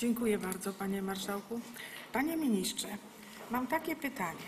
Dziękuję bardzo, panie marszałku. Panie ministrze, mam takie pytanie.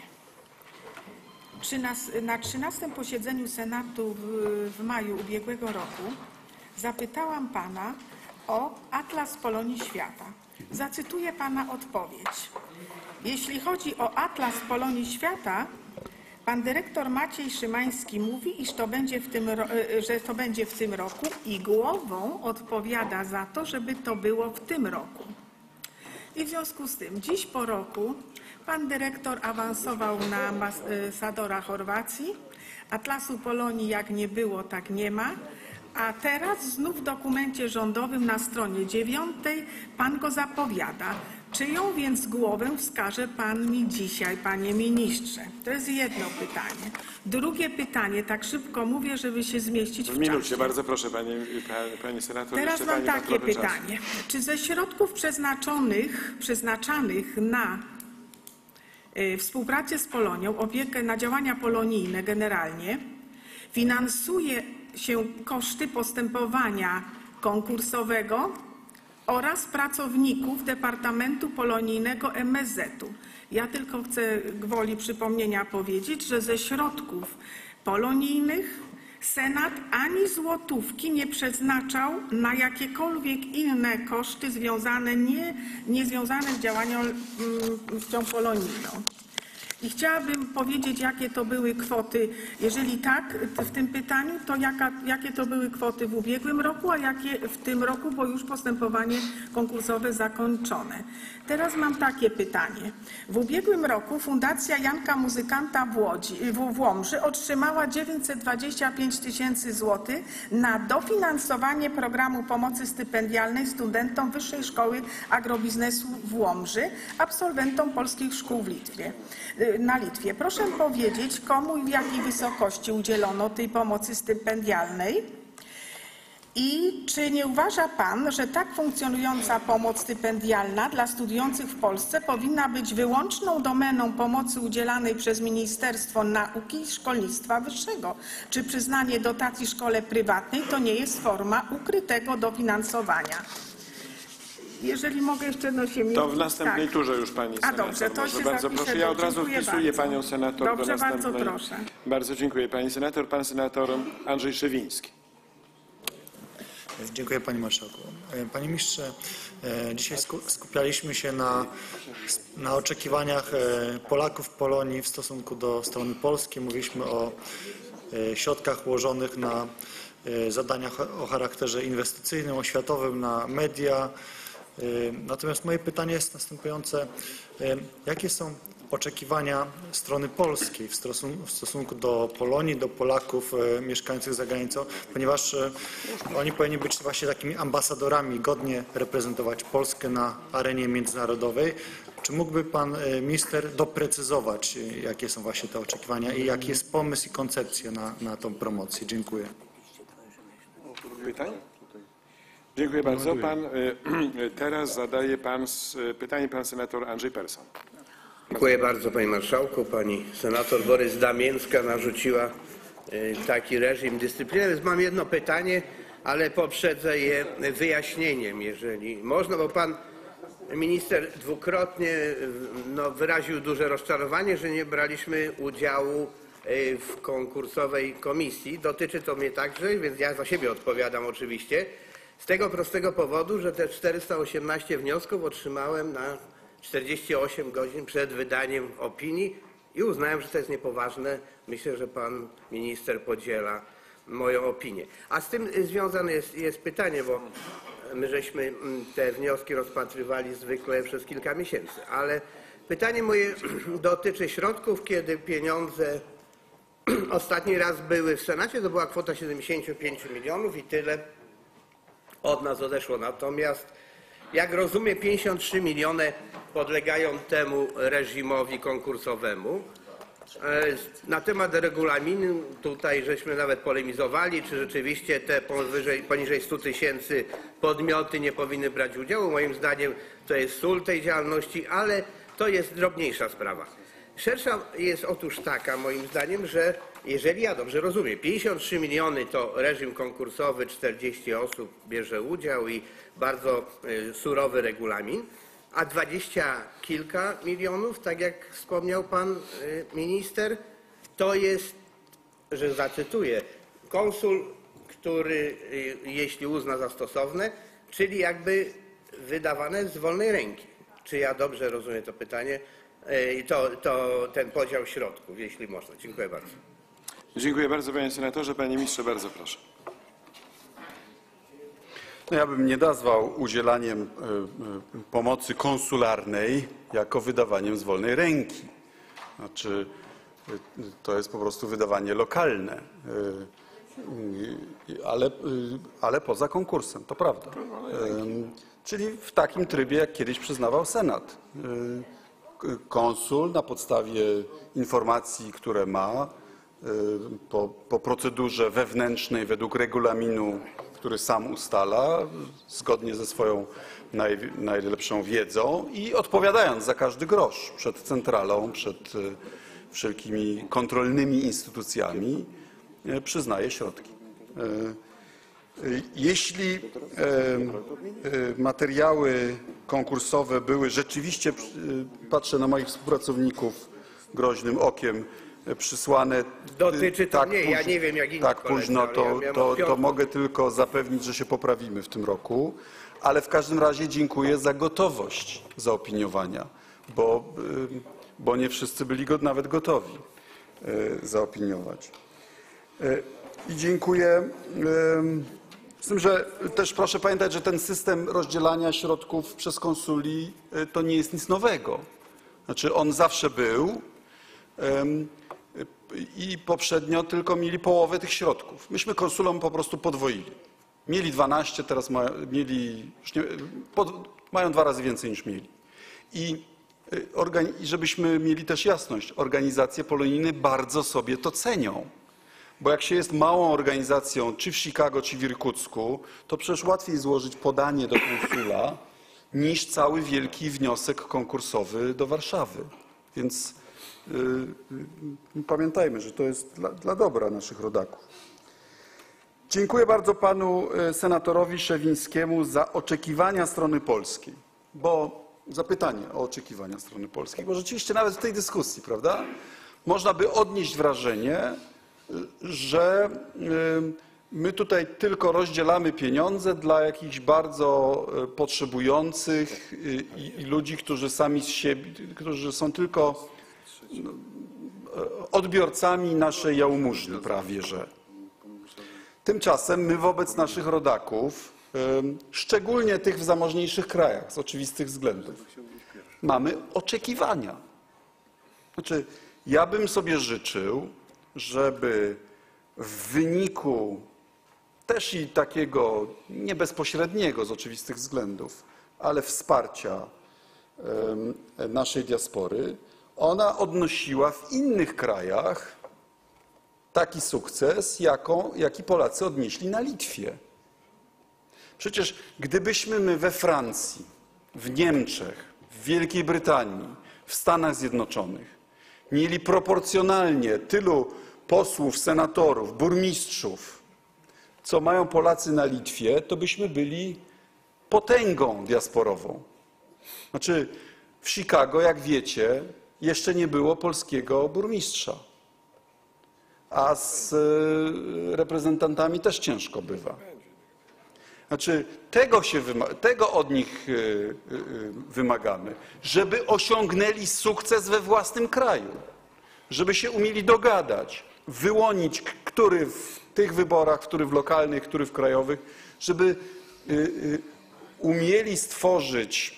Czy na 13. posiedzeniu Senatu w maju ubiegłego roku zapytałam pana o Atlas Polonii Świata. Zacytuję pana odpowiedź. Jeśli chodzi o Atlas Polonii Świata, pan dyrektor Maciej Szymański mówi, iż że to będzie w tym roku i głową odpowiada za to, żeby to było w tym roku. I w związku z tym dziś po roku pan dyrektor awansował na ambasadora Chorwacji. Atlasu Polonii jak nie było, tak nie ma. A teraz znów w dokumencie rządowym na stronie 9 pan go zapowiada. Czyją więc głowę wskaże pan mi dzisiaj, panie ministrze? To jest jedno pytanie. Drugie pytanie, tak szybko mówię, żeby się zmieścić w minucie. czasie. Bardzo proszę, pani senator. Teraz mam takie pytanie. Czy ze środków przeznaczanych na współpracę z Polonią, opiekę na działania polonijne generalnie, finansuje się koszty postępowania konkursowego oraz pracowników Departamentu Polonijnego MSZ-u. Ja tylko chcę gwoli przypomnienia powiedzieć, że ze środków polonijnych Senat ani złotówki nie przeznaczał na jakiekolwiek inne koszty niezwiązane z działalnością polonijną. I chciałabym powiedzieć, jakie to były kwoty, jeżeli tak, w tym pytaniu, to jakie to były kwoty w ubiegłym roku, a jakie w tym roku, bo już postępowanie konkursowe zakończone. Teraz mam takie pytanie. W ubiegłym roku Fundacja Janka Muzykanta w Łomży otrzymała 925 000 złotych na dofinansowanie programu pomocy stypendialnej studentom Wyższej Szkoły Agrobiznesu w Łomży, absolwentom polskich szkół na Litwie. Proszę powiedzieć, komu i w jakiej wysokości udzielono tej pomocy stypendialnej i czy nie uważa pan, że tak funkcjonująca pomoc stypendialna dla studiujących w Polsce powinna być wyłączną domeną pomocy udzielanej przez Ministerstwo Nauki i Szkolnictwa Wyższego? Czy przyznanie dotacji szkole prywatnej to nie jest forma ukrytego dofinansowania? Jeżeli mogę jeszcze To w następnej turze już pani senator. A dobrze, to się bardzo zapiszę. proszę. Ja od razu wpisuję bardzo. panią senator Dobrze, do następnej. bardzo proszę. Bardzo dziękuję pani senator. Pan senator Andrzej Szewiński. Dziękuję panie marszałku. Panie ministrze, dzisiaj skupialiśmy się na oczekiwaniach Polaków w Polonii w stosunku do strony polskiej. Mówiliśmy o środkach ułożonych na zadaniach o charakterze inwestycyjnym, oświatowym, na media. Natomiast moje pytanie jest następujące. Jakie są oczekiwania strony polskiej w stosunku do Polonii, do Polaków mieszkających za granicą, ponieważ oni powinni być właśnie takimi ambasadorami, godnie reprezentować Polskę na arenie międzynarodowej. Czy mógłby pan minister doprecyzować, jakie są właśnie te oczekiwania i jaki jest pomysł i koncepcja ną promocję? Dziękuję. Pytań? Dziękuję bardzo. Teraz zadaje pytanie pan senator Andrzej Persson. Dziękuję bardzo panie marszałku. Pani senator Borys Damińska narzuciła taki reżim dyscyplinarny. Mam jedno pytanie, ale poprzedzę je wyjaśnieniem, jeżeli można, bo pan minister dwukrotnie wyraził duże rozczarowanie, że nie braliśmy udziału w konkursowej komisji. Dotyczy to mnie także, więc ja za siebie odpowiadam oczywiście. Z tego prostego powodu, że te 418 wniosków otrzymałem na 48 godzin przed wydaniem opinii i uznałem, że to jest niepoważne. Myślę, że pan minister podziela moją opinię. A z tym związane jest pytanie, bo my żeśmy te wnioski rozpatrywali zwykle przez kilka miesięcy. Ale pytanie moje dotyczy środków, kiedy pieniądze ostatni raz były w Senacie, to była kwota 75 milionów i tyle od nas odeszło. Natomiast jak rozumiem 53 miliony podlegają temu reżimowi konkursowemu. Na temat regulaminu tutaj żeśmy nawet polemizowali, czy rzeczywiście te poniżej 100 000 podmioty nie powinny brać udziału. Moim zdaniem to jest sól tej działalności, ale to jest drobniejsza sprawa. Szersza jest otóż taka moim zdaniem, że jeżeli ja dobrze rozumiem, 53 miliony to reżim konkursowy, 40 osób bierze udział i bardzo surowy regulamin, a 20 kilka milionów, tak jak wspomniał pan minister, to jest, że zacytuję, konsul, który jeśli uzna za stosowne, czyli jakby wydawane z wolnej ręki. Czy ja dobrze rozumiem to pytanie? To ten podział środków, jeśli można. Dziękuję bardzo. Dziękuję bardzo, panie senatorze. Panie ministrze, bardzo proszę. No ja bym nie nazwał udzielaniem pomocy konsularnej jako wydawaniem z wolnej ręki. Znaczy, to jest po prostu wydawanie lokalne, ale poza konkursem, to prawda. Czyli w takim trybie, jak kiedyś przyznawał Senat. Konsul na podstawie informacji, które ma, po procedurze wewnętrznej według regulaminu, który sam ustala, zgodnie ze swoją najlepszą wiedzą i odpowiadając za każdy grosz przed centralą, przed wszelkimi kontrolnymi instytucjami, przyznaje środki. Jeśli materiały konkursowe były rzeczywiście, patrzę na moich współpracowników groźnym okiem, przysłane Dotyczy to tak mnie, ja nie wiem jak inni tak koledzy, późno, ale to mogę tylko zapewnić, że się poprawimy w tym roku, ale w każdym razie dziękuję za gotowość zaopiniowania, bo nie wszyscy byli nawet gotowi zaopiniować. I dziękuję. Z tym, że też proszę pamiętać, że ten system rozdzielania środków przez konsuli to nie jest nic nowego. Znaczy on zawsze był i poprzednio tylko mieli połowę tych środków. Myśmy konsulom po prostu podwoili. Mieli 12, teraz mają 2 razy więcej niż mieli. I żebyśmy mieli też jasność, organizacje polonijne bardzo sobie to cenią. Bo jak się jest małą organizacją, czy w Chicago, czy w Irkucku, to przecież łatwiej złożyć podanie do konsula, niż cały wielki wniosek konkursowy do Warszawy. Więc pamiętajmy, że to jest dla dobra naszych rodaków. Dziękuję bardzo panu senatorowi Szewińskiemu za oczekiwania strony polskiej, zapytanie o oczekiwania strony polskiej, bo rzeczywiście nawet w tej dyskusji, prawda, można by odnieść wrażenie, że my tutaj tylko rozdzielamy pieniądze dla jakichś bardzo potrzebujących i ludzi, którzy sami z siebie, którzy są tylko odbiorcami naszej jałmużny prawie, że. Tymczasem my wobec naszych rodaków, szczególnie tych w zamożniejszych krajach z oczywistych względów, mamy oczekiwania. Znaczy, ja bym sobie życzył, żeby w wyniku też i takiego nie bezpośredniego z oczywistych względów, ale wsparcia naszej diaspory, ona odnosiła w innych krajach taki sukces, jaki Polacy odnieśli na Litwie. Przecież gdybyśmy my we Francji, w Niemczech, w Wielkiej Brytanii, w Stanach Zjednoczonych mieli proporcjonalnie tylu posłów, senatorów, burmistrzów, co mają Polacy na Litwie, to byśmy byli potęgą diasporową. Znaczy w Chicago, jak wiecie, jeszcze nie było polskiego burmistrza, a z reprezentantami też ciężko bywa. Znaczy tego od nich wymagamy, żeby osiągnęli sukces we własnym kraju, żeby się umieli dogadać, wyłonić, który w tych wyborach, który w lokalnych, który w krajowych, żeby umieli stworzyć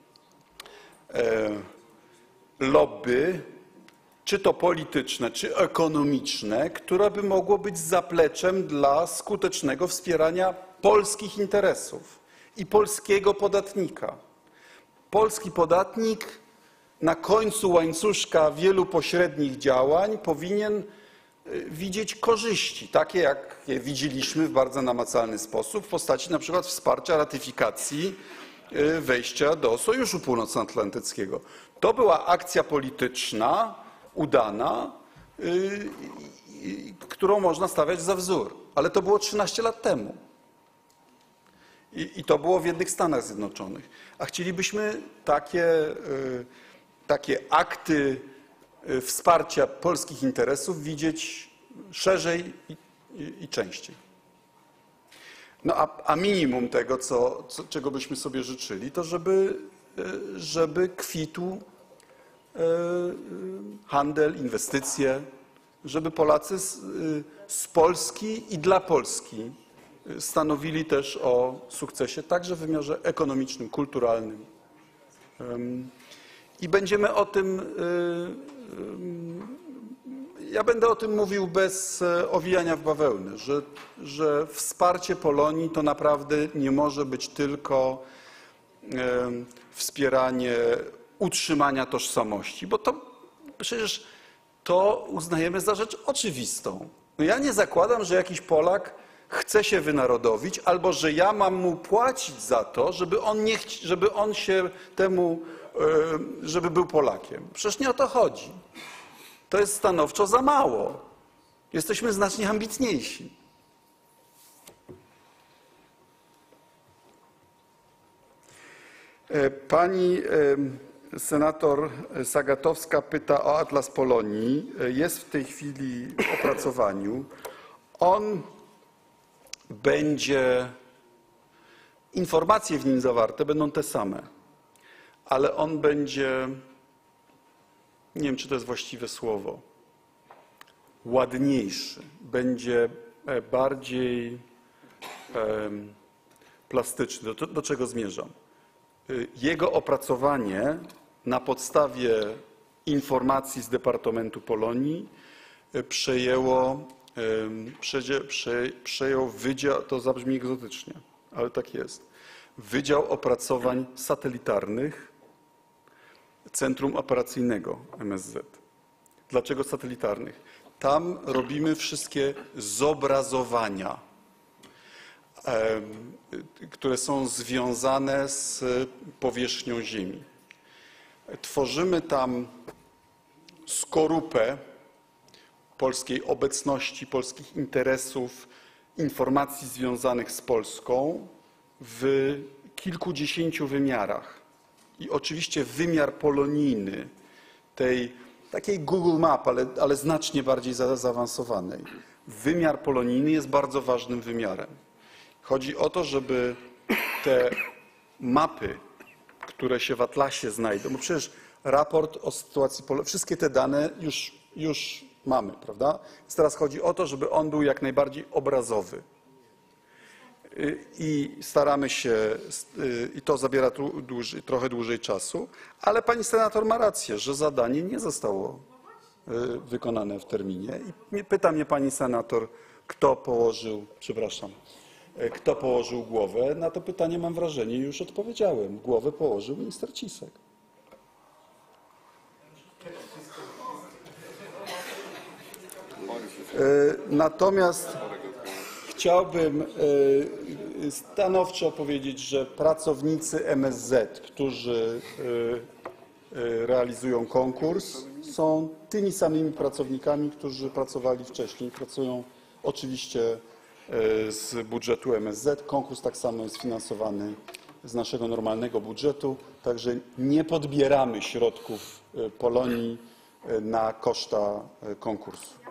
lobby, czy to polityczne, czy ekonomiczne, które by mogło być zapleczem dla skutecznego wspierania polskich interesów i polskiego podatnika. Polski podatnik na końcu łańcuszka wielu pośrednich działań powinien widzieć korzyści, takie jakie widzieliśmy w bardzo namacalny sposób w postaci na przykład wsparcia ratyfikacji wejścia do Sojuszu Północnoatlantyckiego. To była akcja polityczna, udana, którą można stawiać za wzór. Ale to było 13 lat temu. I to było w jednych Stanach Zjednoczonych. A chcielibyśmy takie akty wsparcia polskich interesów widzieć szerzej i częściej. No a minimum tego, czego byśmy sobie życzyli, to żeby kwitł handel, inwestycje, żeby Polacy z Polski i dla Polski stanowili też o sukcesie także w wymiarze ekonomicznym, kulturalnym. I będziemy o tym, ja będę o tym mówił bez owijania w bawełnę, że wsparcie Polonii to naprawdę nie może być tylko wspieranie utrzymania tożsamości, bo to przecież to uznajemy za rzecz oczywistą. No ja nie zakładam, że jakiś Polak chce się wynarodowić, albo że ja mam mu płacić za to, żeby on się temu, żeby był Polakiem. Przecież nie o to chodzi. To jest stanowczo za mało. Jesteśmy znacznie ambitniejsi. Pani senator Sagatowska pyta o Atlas Polonii. Jest w tej chwili w opracowaniu. On będzie, informacje w nim zawarte będą te same, ale on będzie, nie wiem, czy to jest właściwe słowo, ładniejszy, będzie bardziej plastyczny. Do czego zmierzam? Jego opracowanie na podstawie informacji z Departamentu Polonii przejął wydział, to zabrzmi egzotycznie, ale tak jest, Wydział Opracowań Satelitarnych Centrum Operacyjnego MSZ. Dlaczego satelitarnych? Tam robimy wszystkie zobrazowania, które są związane z powierzchnią Ziemi. Tworzymy tam skorupę polskiej obecności, polskich interesów, informacji związanych z Polską w kilkudziesięciu wymiarach. I oczywiście wymiar polonijny, tej takiej Google Map, ale znacznie bardziej zaawansowanej. Wymiar polonijny jest bardzo ważnym wymiarem. Chodzi o to, żeby te mapy, które się w Atlasie znajdą, bo przecież raport o sytuacji Polonii, wszystkie te dane już mamy, prawda? Więc teraz chodzi o to, żeby on był jak najbardziej obrazowy. I staramy się, i to zabiera trochę dłużej czasu, ale pani senator ma rację, że zadanie nie zostało wykonane w terminie. I pyta mnie pani senator, kto położył głowę. Na to pytanie, mam wrażenie, już odpowiedziałem. Głowę położył minister Cisek. Natomiast chciałbym stanowczo powiedzieć, że pracownicy MSZ, którzy realizują konkurs, są tymi samymi pracownikami, którzy pracowali wcześniej. Pracują oczywiście z budżetu MSZ. Konkurs tak samo jest finansowany z naszego normalnego budżetu, także nie podbieramy środków Polonii na koszta konkursu.